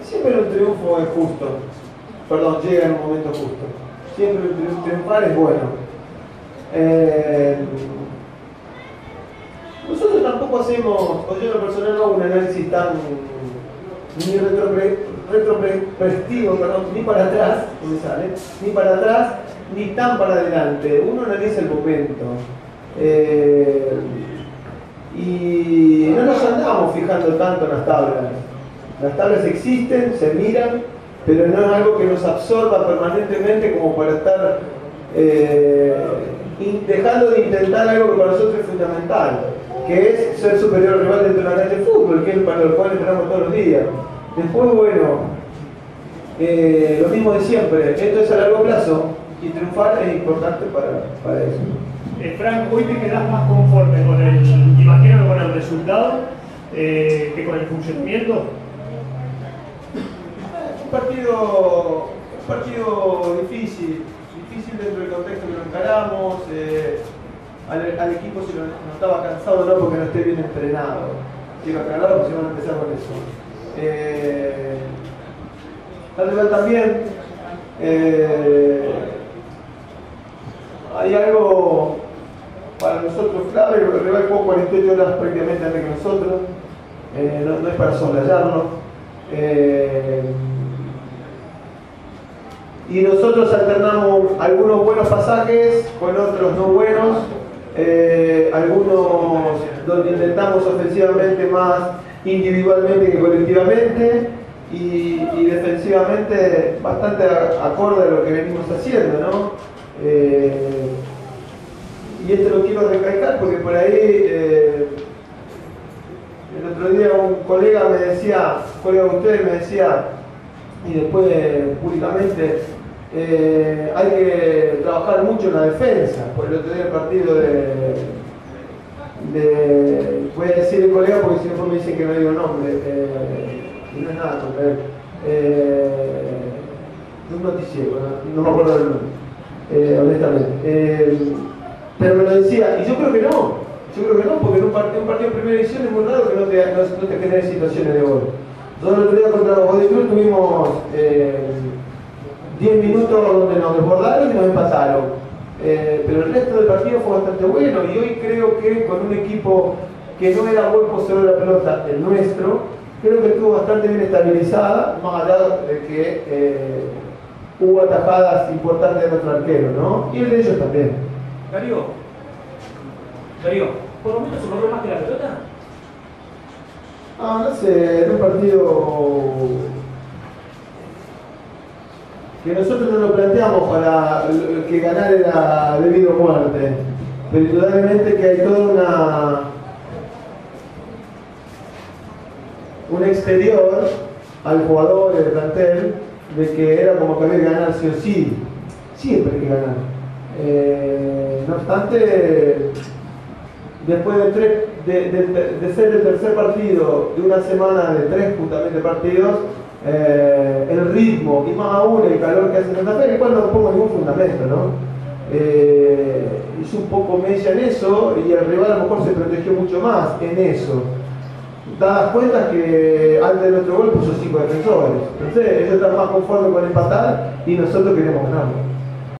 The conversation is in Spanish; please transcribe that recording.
siempre un triunfo es justo. Perdón, llega en un momento justo. Siempre triunfar es bueno. Nosotros tampoco hacemos, o yo en lo personal no hago un análisis tan ni retrospectivo, perdón, ni para atrás, no me sale, ni para atrás, ni tan para adelante. Uno analiza el momento. Y no nos andamos fijando tanto en las tablas. Las tablas existen, se miran, pero no es algo que nos absorba permanentemente como para estar dejando de intentar algo que para nosotros es fundamental, que es ser superior al rival dentro de una cancha de fútbol, que es para lo cual entrenamos todos los días. Después, bueno, lo mismo de siempre, esto es a largo plazo y triunfar es importante para eso. Frank, hoy te quedás más conforme con imagino que con el resultado que con el funcionamiento. Un partido difícil dentro del contexto que lo encaramos. Al equipo se lo notaba cansado, no porque no esté bien entrenado. Quiero aclararlo porque si van a empezar con eso. Al rival también. Hay algo para nosotros clave, el rival jugó 48 horas prácticamente antes que nosotros. No es para soslayarlo. Y nosotros alternamos algunos buenos pasajes con otros no buenos, algunos donde intentamos ofensivamente más individualmente que colectivamente y defensivamente bastante acorde a lo que venimos haciendo, ¿no? Y esto lo quiero recalcar porque por ahí el otro día un colega me decía, un colega de ustedes me decía, y después públicamente, hay que trabajar mucho en la defensa. Por el otro día el partido voy a decir el colega porque si no me dicen que no digo nombre, y no es nada contra él, un noticiero, no me acuerdo del nombre, honestamente, pero me lo decía, y yo creo que no, porque en un partido de primera división es muy raro que no te genere situaciones de gol. Nosotros el otro día contra los Godoy Cruz tuvimos 10 minutos donde nos desbordaron y nos empataron. Pero el resto del partido fue bastante bueno y hoy creo que con un equipo que no era buen poseedor de la pelota, el nuestro, creo que estuvo bastante bien estabilizada, más allá de que hubo atajadas importantes de nuestro arquero, ¿no? Y el de ellos también. Darío, ¿por lo menos se corrió más que la pelota? No sé, era un partido que nosotros no lo planteamos para que ganar era debido a muerte, pero indudablemente que hay toda un exterior al jugador del plantel de que era como que había que ganar sí o sí, siempre hay que ganar. No obstante, después de ser el tercer partido de una semana de 3 justamente partidos, el ritmo y más aún el calor que hace Santa Fe, el cual no pongo ningún fundamento, ¿no? Hizo un poco mella en eso y el rival a lo mejor se protegió mucho más en eso. Das cuenta que antes de nuestro gol puso 5 defensores. Entonces ellos están más conformes con empatar y nosotros queremos ganarlo.